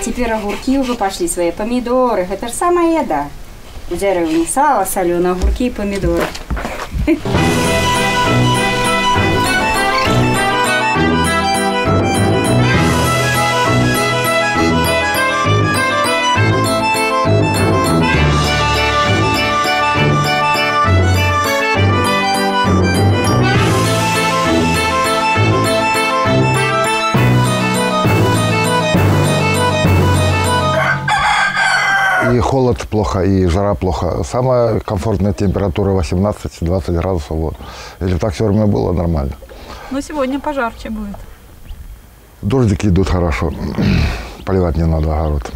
теперь огурки уже пошли, свои помидоры. Это же самая еда. У деревни сало, соленые огурки и помидоры. И холод плохо, и жара плохо. Самая комфортная температура 18-20 градусов. Вот. Если так все время было, нормально. Но сегодня пожарче будет. Дождики идут хорошо. Поливать не надо огород.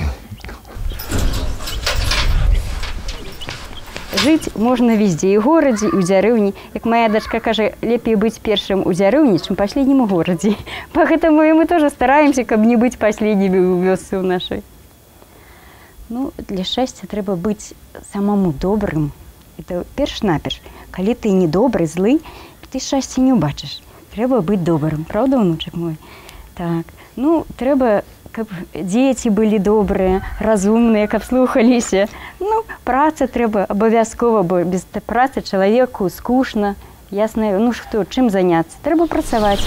Жить можно везде, и в городе, и в деревне. Как моя дочка каже, лепее быть первым у деревни, чем последним у городе. Поэтому и мы тоже стараемся, как не быть последними у вёсы нашей. Ну, для счастья треба быць самому добрым. Это перш-наперш. Калі ты недобрый, злый, ты счастья не убачыш. Треба быць добрым. Правда, внучек мой? Так. Ну, треба, каб дзеці былі добрыя, разумныя, каб слухаліся. Ну, праца трэба абавязкова, бо без працы чалавеку скучна. Ясна, ну што, чым заняцца? Трэба працаваць.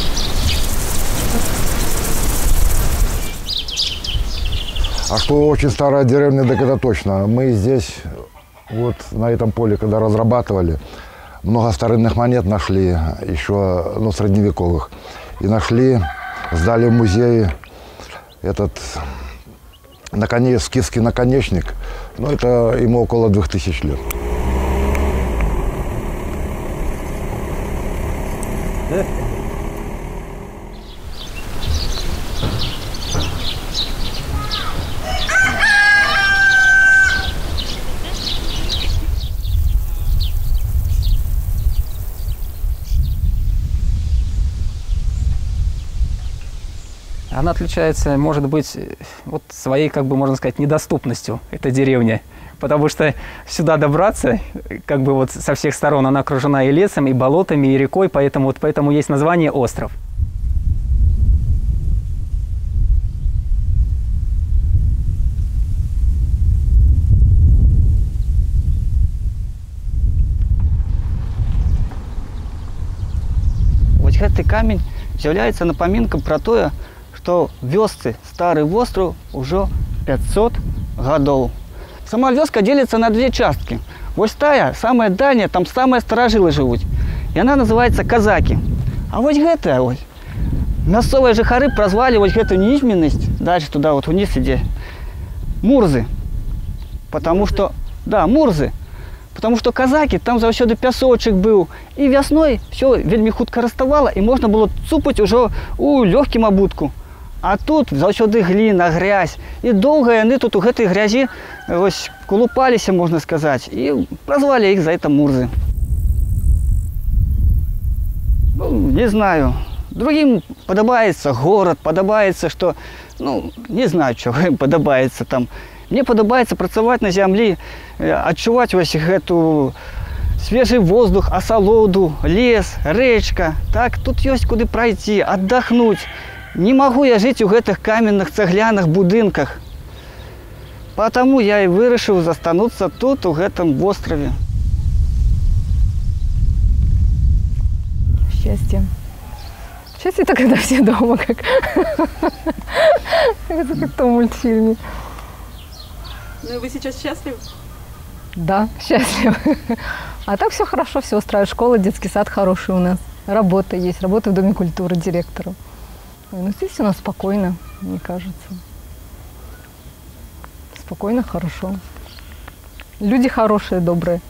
А что очень старая деревня, так это точно. Мы здесь, вот на этом поле, когда разрабатывали, много старинных монет нашли, еще, ну, средневековых. И нашли, сдали в музей этот скифский наконечник. Ну, это ему около 2000 лет. Она отличается, может быть, вот своей, как бы можно сказать, недоступностью, эта деревня. Потому что сюда добраться, как бы вот со всех сторон она окружена и лесом, и болотами, и рекой, поэтому есть название остров. Вот этот камень является напоминкой про то, что вёсцы старый остров уже 500 годов. Сама вёска делится на две частки. Вот тая, самая дальняя, там самые старожилы живут. И она называется казаки. А вот это вот, мясцовые жыхары прозвали вот эту низменность, дальше туда вот вниз иди, мурзы. Потому что, да, мурзы. Потому что казаки, там заўсёды пясочек был. И весной все вельми хутка раставало, и можно было цупать уже у легким обутку. А тут заўсёды глина, грязь. И долго они тут у этой грязи колупались, можно сказать. И прозвали их за это мурзы. Ну, не знаю. Другим подобается город, подобается, что, ну, не знаю, что им подобается там. Мне подобается працаваць на земле, адчуваць вось эту свежий воздух, асалоду, лес, речка. Так, тут есть куда пройти, отдохнуть. Не могу я жить в этих каменных цегляных будинках. Потому я и вырашил застануться тут, в этом острове. Счастье. Счастье это когда все дома, как в том мультфильме. Ну и вы сейчас счастливы? Да, счастливы. А так все хорошо, все устраивает. Школа, детский сад хороший у нас. Работа есть, работа в Доме культуры директором. Ну, здесь у нас спокойно, мне кажется. Спокойно, хорошо. Люди хорошие, добрые.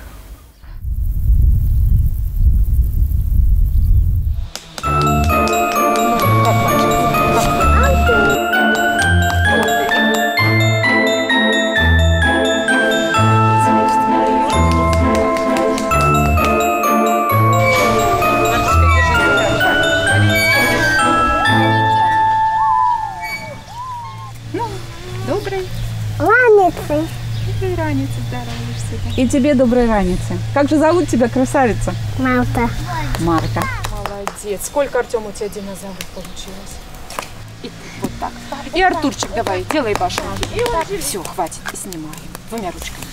И тебе доброй раницы. Как же зовут тебя, красавица? Марта. Марта. Молодец. Сколько, Артем, у тебя динозавров получилось? И вот так ставить. И Артурчик, давай, делай башенки. Все, хватит, и снимаем. Двумя ручками.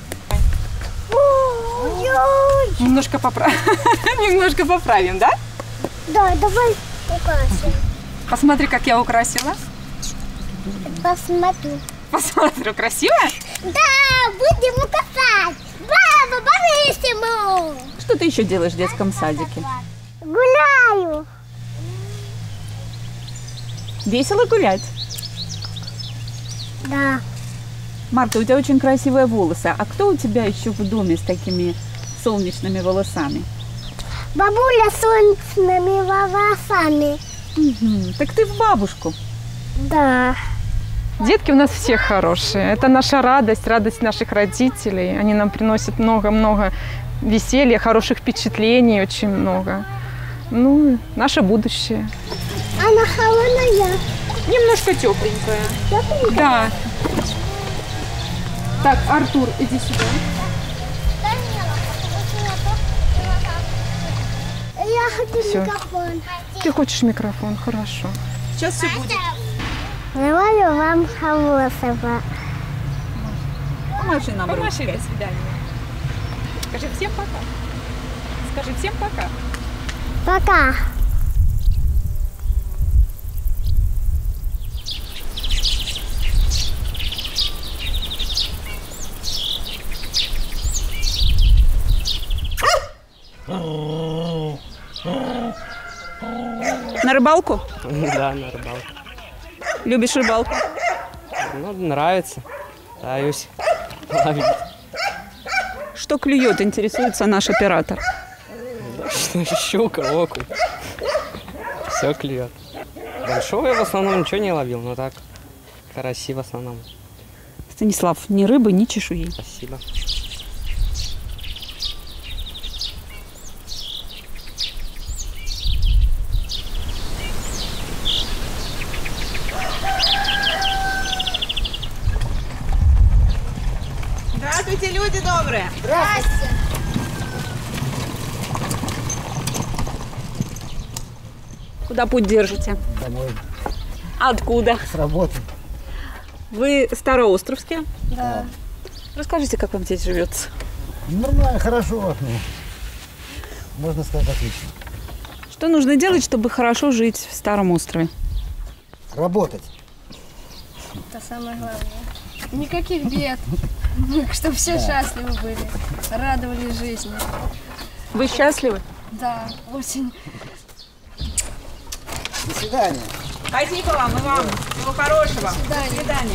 Немножко поправим. Немножко поправим, да? Да, давай украсим. Посмотри, как я украсила. Посмотрю. Посмотрю, красиво? Да, будем украшать. Баба, Борисиму. Что ты еще делаешь в детском садике? Гуляю. Весело гулять. Да. Марта, у тебя очень красивые волосы. А кто у тебя еще в доме с такими солнечными волосами? Бабуля с солнечными волосами. Так ты в бабушку. Да. Детки у нас все хорошие. Это наша радость, радость наших родителей. Они нам приносят много-много веселья, хороших впечатлений, очень много. Ну, наше будущее. Она холодная. Немножко тепленькая. Да. Так, Артур, иди сюда. Я хочу Всё. микрофон. Ты хочешь микрофон? Хорошо. Сейчас все будет. Желаю вам хорошего. Помаши нам ручкой. До свидания. Скажи всем пока. Скажи всем пока. Пока. На рыбалку? Да, на рыбалку. Любишь рыбалку? Ну, нравится. Пытаюсь ловить. Что клюет, интересуется наш оператор. Что, щука, окунь. Все клюет. Большого я в основном ничего не ловил, но так, караси в основном. Станислав, ни рыбы, ни чешуи. Спасибо. Здравствуйте, люди добрые. Здравствуйте. Куда путь держите? Домой. Откуда? С работы. Вы староостровские? Да. Расскажите, как вам здесь живется? Нормально, хорошо. Ну, можно сказать, отлично. Что нужно делать, чтобы хорошо жить в Старом острове? Работать. Это самое главное. Никаких бед. Чтобы все счастливы были, радовались жизни. Вы счастливы? Да, очень. До свидания. Спасибо вам и вам. Всего хорошего. свидания. До свидания.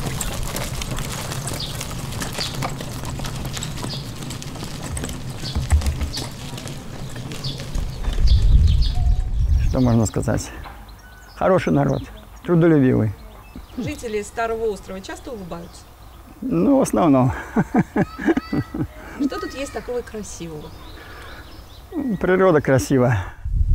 Что можно сказать? Хороший народ, трудолюбивый. Жители Старого острова часто улыбаются? Ну, в основном. Что тут есть такого красивого? Природа красивая.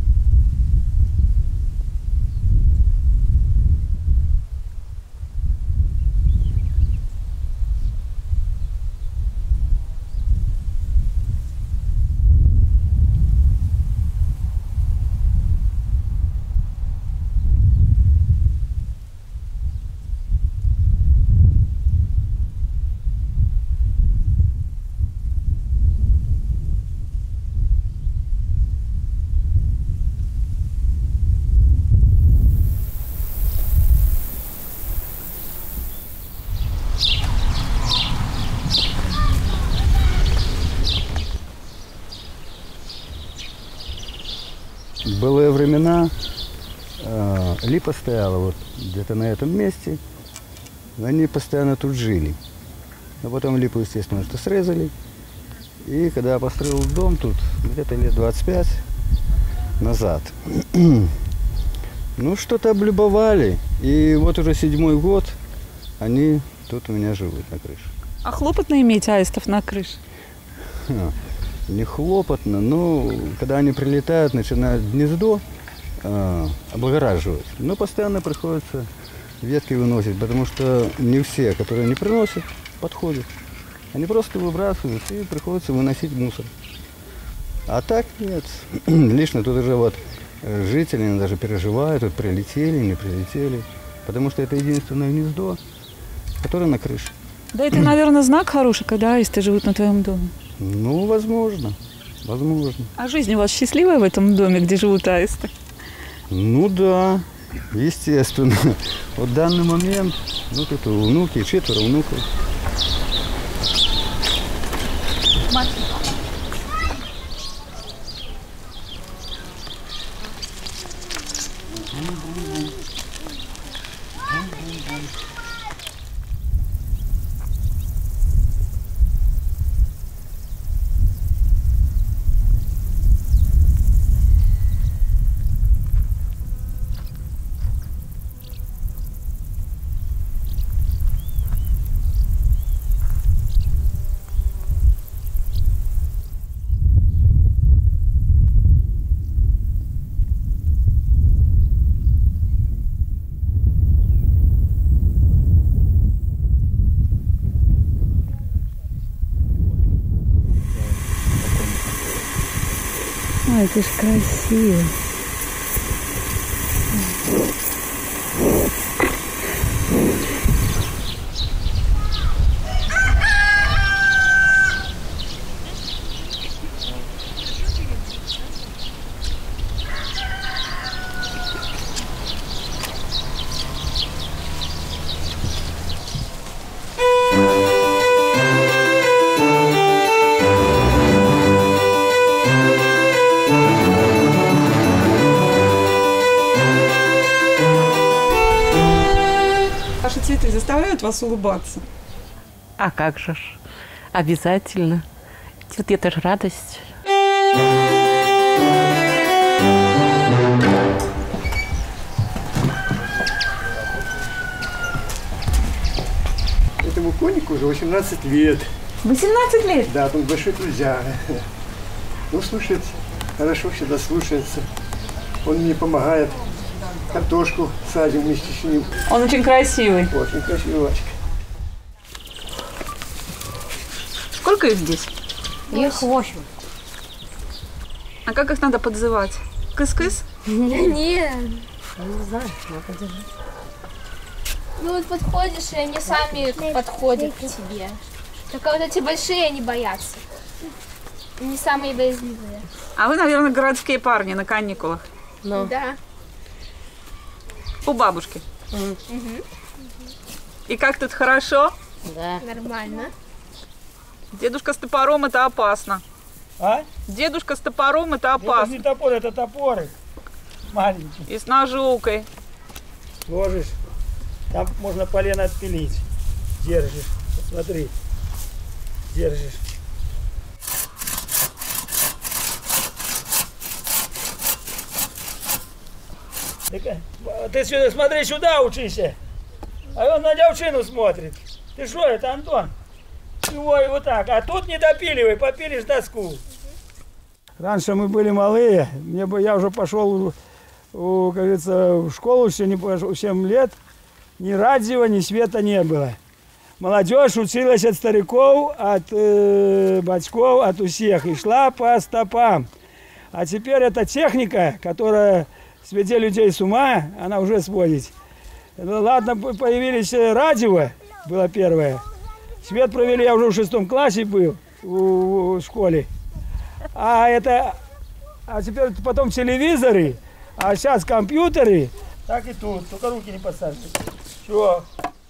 В былые времена липа стояла вот где-то на этом месте. Они постоянно тут жили. Но потом липу, естественно, что срезали. И когда я построил дом тут, где-то лет 25 назад, ну, что-то облюбовали. И вот уже 7-й год они тут у меня живут на крыше. А хлопотно иметь аистов на крыше? Не хлопотно, но когда они прилетают, начинают гнездо облагораживать. Но постоянно приходится ветки выносить, потому что не все, которые они приносят, подходят. Они просто выбрасывают и приходится выносить мусор. А так нет. Лично тут уже вот жители даже переживают, тут прилетели, не прилетели. Потому что это единственное гнездо, которое на крыше. Да, это, наверное, знак хороший, когда аисты живут на твоем доме. Ну, возможно. Возможно. А жизнь у вас счастливая в этом доме, где живут аисты? Ну да, естественно. Вот в данный момент, ну тут внуки, 4 внуков. Ой, это ж красиво. Ваши цветы заставляют вас улыбаться? А как же ж, обязательно. Цветы – это же радость. Этому конику уже 18 лет. 18 лет? Да, он большой друзья. Ну, слушается, хорошо всегда слушается. Он мне помогает. Картошку садим вместе с ним. Он очень красивый. Очень красивый Вачка. Сколько их здесь? Их 8. А как их надо подзывать? Кыс-кыс? Нет. Не знаю, подержи. Ну вот подходишь, и они сами подходят к тебе. Только вот эти большие, они боятся. Они самые боязливые. А вы, наверное, городские парни на каникулах. Ну. Да. У бабушки. И как тут хорошо? Да. Нормально. Дедушка с топором – это опасно. А? Дедушка с топором – это опасно. Это не топор, это топоры. Маленький. И с ножовкой. Ложишь. Там можно полено отпилить. Держишь. Смотри. Держишь. Ты сюда, смотри сюда, учися. А он на девчину смотрит. Ты что, это Антон? Его и вот так. А тут не допиливай, попилишь доску. Раньше мы были малые. Я уже пошел, как говорится, в школу все не пошел, 7 лет. Ни радио, ни света не было. Молодежь училась от стариков, от батьков, от всех. И шла по стопам. А теперь эта техника, которая сведет людей с ума, она уже сводит. Ладно, появились радио, было первое. Свет провели, я уже в 6 классе был в школе. А теперь потом телевизоры, а сейчас компьютеры. Так и тут, только руки не подставьте. Все.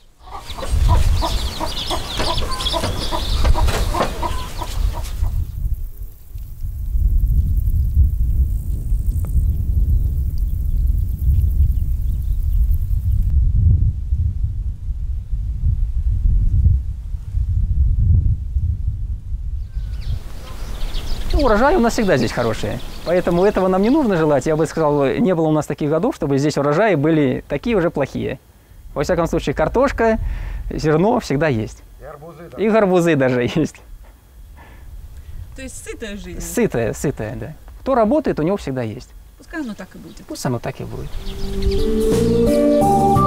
Урожаи у нас всегда здесь хорошие, поэтому этого нам не нужно желать. Я бы сказал, не было у нас таких годов, чтобы здесь урожаи были такие уже плохие. Во всяком случае, картошка, зерно всегда есть. И гарбузы, да. И гарбузы даже есть. То есть сытая жизнь? Сытая, да. Кто работает, у него всегда есть. Пускай оно так и будет. Пусть оно так и будет.